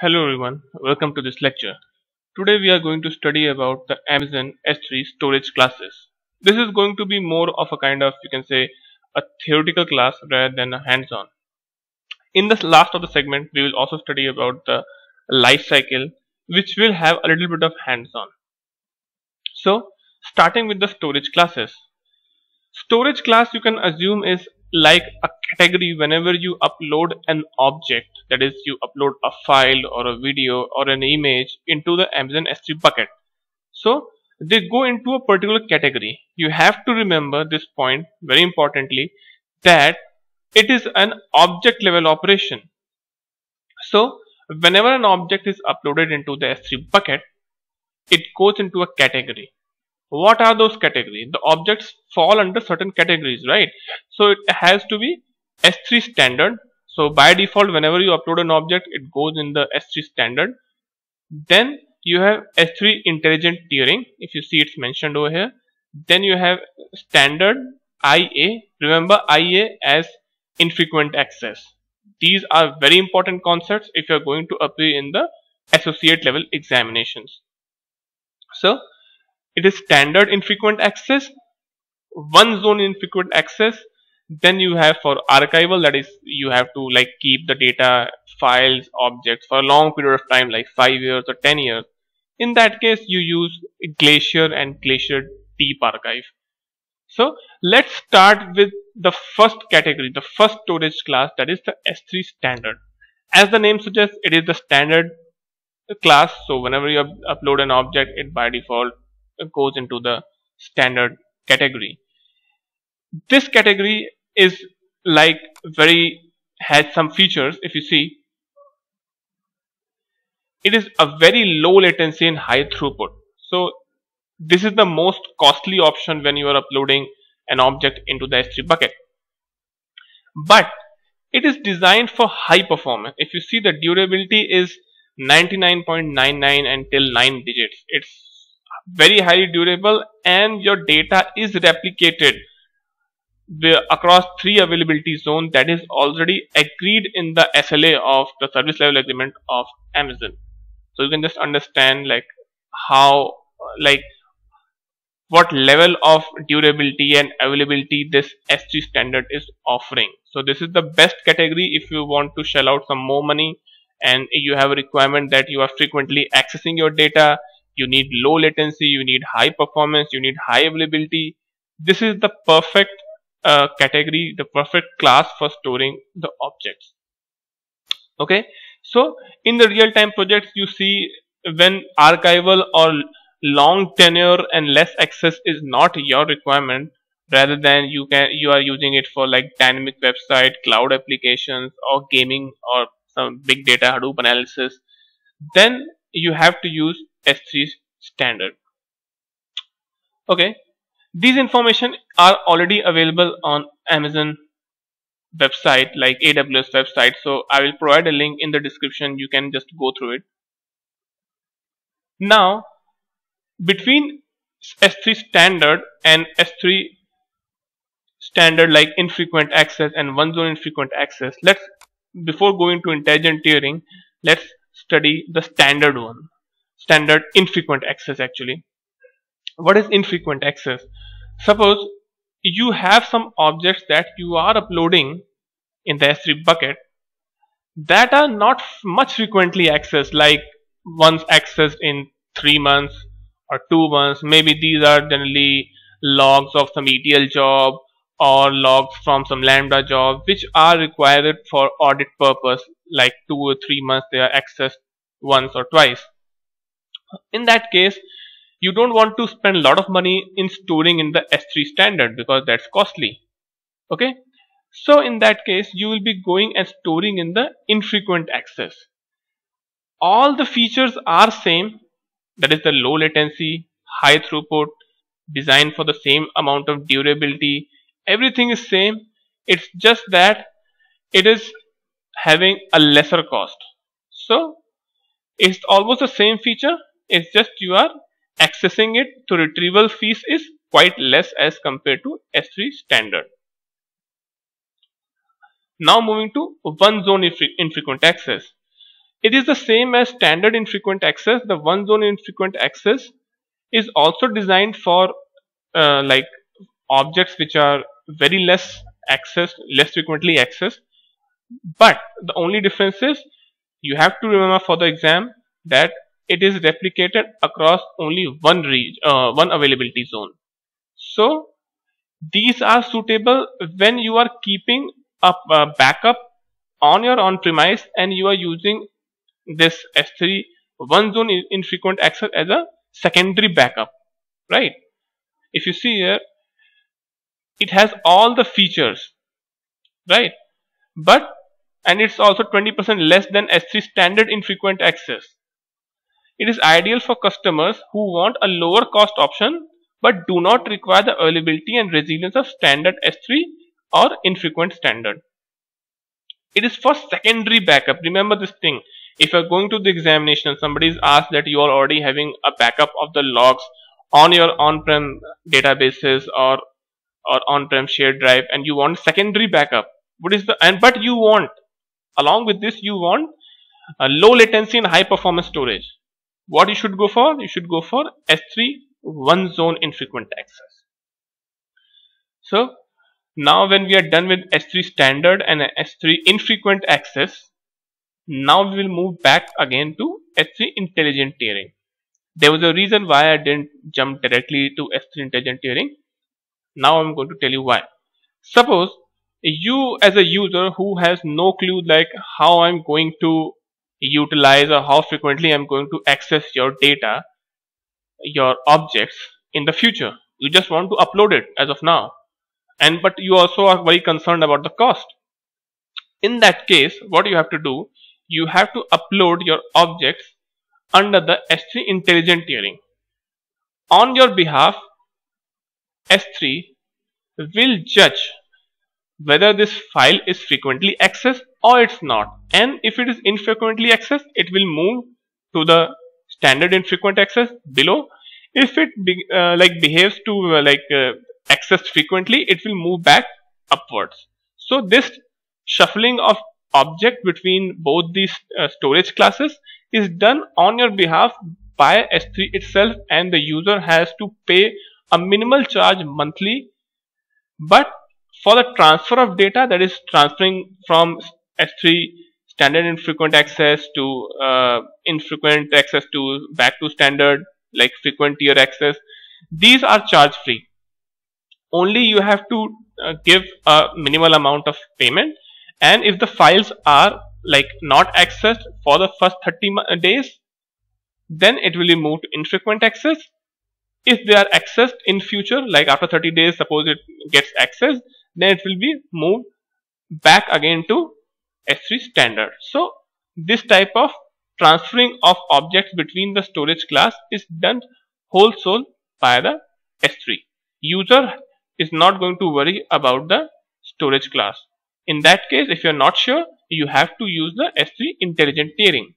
Hello everyone, welcome to this lecture. Today we are going to study about the Amazon S3 storage classes. This is going to be more of a kind of, you can say, a theoretical class rather than a hands-on. In the last of the segment, we will also study about the life cycle, which will have a little bit of hands-on. So, starting with the storage classes. Storage class you can assume is like a category whenever you upload an object, that is you upload a file or a video or an image into the Amazon S3 bucket. So they go into a particular category. You have to remember this point very importantly, that it is an object level operation. So whenever an object is uploaded into the S3 bucket, it goes into a category. What are those categories? The objects fall under certain categories, right? So it has to be S3 standard. So by default, whenever you upload an object, it goes in the S3 standard. Then you have S3 intelligent tiering. If you see, it's mentioned over here. Then you have standard IA. Remember IA as infrequent access. These are very important concepts if you are going to appear in the associate level examinations. So it is standard infrequent access, one zone infrequent access. Then you have for archival, that is you have to like keep the data, files, objects for a long period of time like 5 years or 10 years. In that case you use Glacier and Glacier Deep Archive. So let's start with the first category, the first storage class, that is the S3 standard. As the name suggests, it is the standard class. So whenever you upload an object, it by default goes into the standard category. This category is like has some features. If you see, it is a very low latency and high throughput. So this is the most costly option when you are uploading an object into the S3 bucket. But it is designed for high performance. If you see, the durability is 99.99 until 9 digits. It's very highly durable, and your data is replicated across 3 availability zones that is already agreed in the SLA of the service level agreement of Amazon. So you can just understand like how what level of durability and availability this S3 standard is offering. So this is the best category if you want to shell out some more money and you have a requirement that you are frequently accessing your data, you need low latency, you need high performance, you need high availability. This is the perfect category, the perfect class for storing the objects. Okay, so in the real-time projects, you see when archival or long tenure and less access is not your requirement, rather than you are using it for like dynamic website, cloud applications, or gaming, or some big data Hadoop analysis, then you have to use S3 standard. Okay, these information are already available on Amazon website, like AWS website. So I will provide a link in the description. You can just go through it. Now, between S3 standard and S3 standard like infrequent access and one zone infrequent access, before going to intelligent tiering, let's study the standard one, standard infrequent access. Actually, what is infrequent access? Suppose you have some objects that you are uploading in the S3 bucket that are not much frequently accessed, like once accessed in 3 months or 2 months. Maybe these are generally logs of some ETL job or logs from some Lambda job which are required for audit purpose, like 2 or 3 months they are accessed once or twice. In that case, you don't want to spend a lot of money in storing in the S3 standard because that's costly. Okay, so in that case you will be going and storing in the infrequent access. All the features are same, that is the low latency, high throughput, designed for the same amount of durability. Everything is same. It's just that it is having a lesser cost. So it's almost the same feature. It's just you are accessing it, so retrieval fees is quite less as compared to S3 standard. Now moving to one zone infrequent access. It is the same as standard infrequent access. The one zone infrequent access is also designed for like objects which are very less accessed, less frequently accessed. But the only difference is you have to remember for the exam that it is replicated across only one availability zone. So these are suitable when you are keeping a backup on your on-premise and you are using this S3 one zone infrequent access as a secondary backup, right? If you see here, it has all the features, right? But and it's also 20% less than S3 standard infrequent access. It is ideal for customers who want a lower cost option but do not require the availability and resilience of standard S3 or infrequent standard. It is for secondary backup. Remember this thing. If you are going to the examination, somebody is asked that you are already having a backup of the logs on your on-prem databases or on-prem shared drive, and you want secondary backup. But you want, along with this, you want a low latency and high performance storage. What you should go for? You should go for S3 one zone infrequent access. So now when we are done with S3 standard and S3 infrequent access, now we will move back again to S3 intelligent tiering. There was a reason why I didn't jump directly to S3 intelligent tiering. Now I'm going to tell you why. Suppose you as a user who has no clue like how I'm going to utilize or how frequently I'm going to access your data, your objects in the future. You just want to upload it as of now. But you also are very concerned about the cost. In that case, what you have to do, you have to upload your objects under the S3 intelligent tiering. On your behalf, S3 will judge whether this file is frequently accessed or it's not. And if it is infrequently accessed, it will move to the standard infrequent access below. If it behaves to accessed frequently, it will move back upwards. So this shuffling of object between both these storage classes is done on your behalf by S3 itself, and the user has to pay a minimal charge monthly. But for the transfer of data, that is transferring from S3 standard infrequent access to infrequent access to back to standard like frequent tier access, these are charge free. Only you have to give a minimal amount of payment, and if the files are like not accessed for the first 30 days, then it will be moved to infrequent access. If they are accessed in future, like after 30 days, suppose it gets accessed, then it will be moved back again to S3 standard. So this type of transferring of objects between the storage class is done wholesale by the S3. User is not going to worry about the storage class. In that case, if you are not sure, you have to use the S3 intelligent tiering.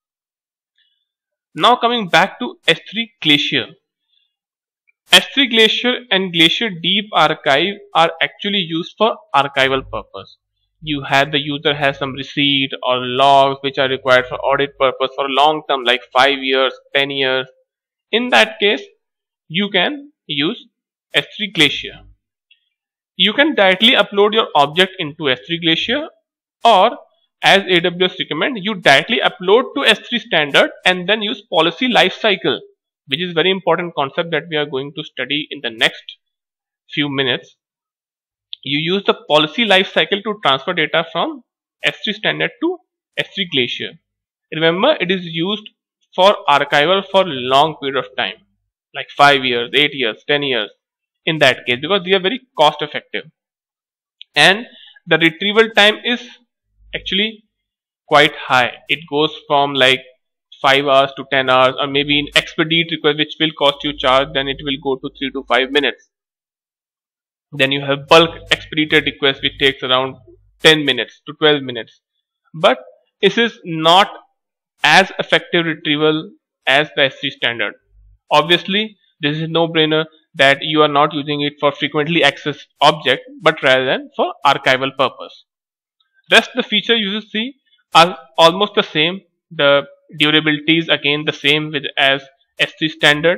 Now coming back to S3 Glacier. S3 Glacier and Glacier Deep Archive are actually used for archival purpose. The user has some receipt or logs which are required for audit purpose for long term, like 5 years, 10 years. In that case, you can use S3 Glacier. You can directly upload your object into S3 Glacier, or as AWS recommend, you directly upload to S3 standard and then use policy lifecycle, which is very important concept that we are going to study in the next few minutes. You use the policy lifecycle to transfer data from S3 standard to S3 Glacier. Remember, it is used for archival for long period of time, like 5 years, 8 years, 10 years in that case, because they are very cost effective. And the retrieval time is actually quite high. It goes from like 5 hours to 10 hours, or maybe in expedite request, which will cost you charge, then it will go to 3 to 5 minutes. Then you have bulk expedited request, which takes around 10 minutes to 12 minutes. But this is not as effective retrieval as the S3 standard. Obviously, this is no brainer that you are not using it for frequently accessed object, but rather than for archival purpose. Rest the feature you will see are almost the same, The durability is again the same with as S3 standard.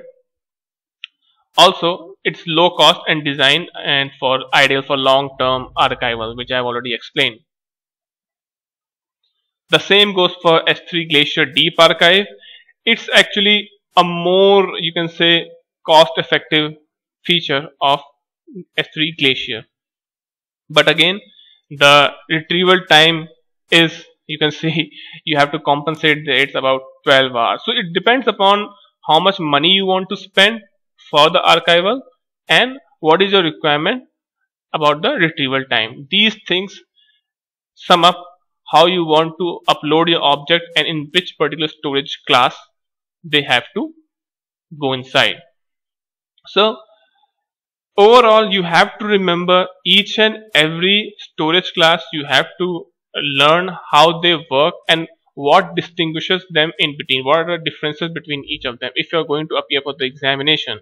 Also, it's low cost and design and for ideal for long-term archival, which I've already explained. The same goes for S3 Glacier Deep Archive. It's actually a more, you can say, cost-effective feature of S3 Glacier. But again, the retrieval time is, you can see, you have to compensate that it's about 12 hours. So it depends upon how much money you want to spend for the archival and what is your requirement about the retrieval time. These things sum up how you want to upload your object and in which particular storage class they have to go inside. So overall, you have to remember each and every storage class. You have to learn how they work and what distinguishes them in between. What are the differences between each of them if you are going to appear for the examination.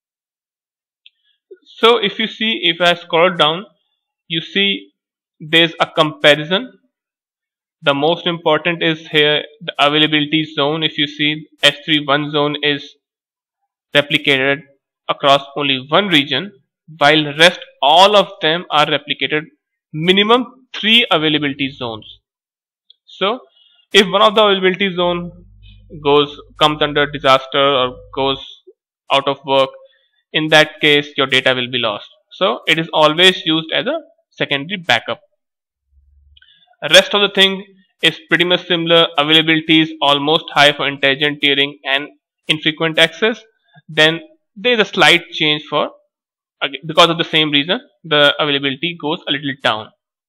So if you see, if I scroll down, you see there's a comparison. The most important is here the availability zone. If you see S3 one zone is replicated across only one region, while rest all of them are replicated minimum 3 availability zones. So if one of the availability zone comes under disaster or goes out of work, in that case your data will be lost. So it is always used as a secondary backup. Rest of the thing is pretty much similar. Availability is almost high for intelligent tiering and infrequent access. Then there is a slight change for, because of the same reason, the availability goes a little down.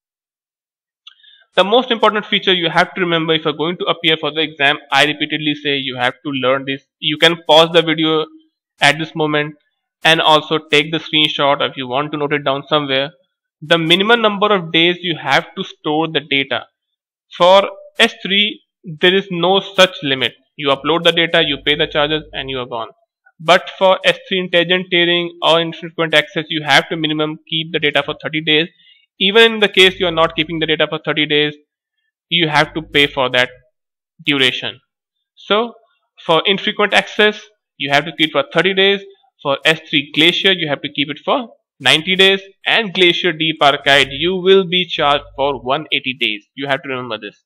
The most important feature you have to remember if you're going to appear for the exam, I repeatedly say you have to learn this. You can pause the video at this moment and also take the screenshot if you want to note it down somewhere. The minimum number of days you have to store the data. For S3, there is no such limit. You upload the data, you pay the charges, and you are gone. But for S3 intelligent tiering or infrequent access, you have to minimum keep the data for 30 days. Even in the case you are not keeping the data for 30 days, you have to pay for that duration. So for infrequent access, you have to keep for 30 days. For S3 Glacier, you have to keep it for 90 days, and Glacier Deep Archive, you will be charged for 180 days. You have to remember this.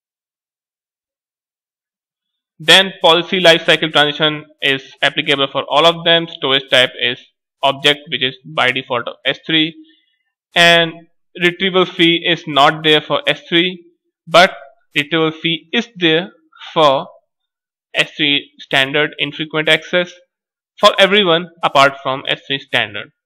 Then policy lifecycle transition is applicable for all of them. Storage type is object, which is by default of S3, and retrieval fee is not there for S3, but retrieval fee is there for S3 standard infrequent access for everyone apart from S3 standard.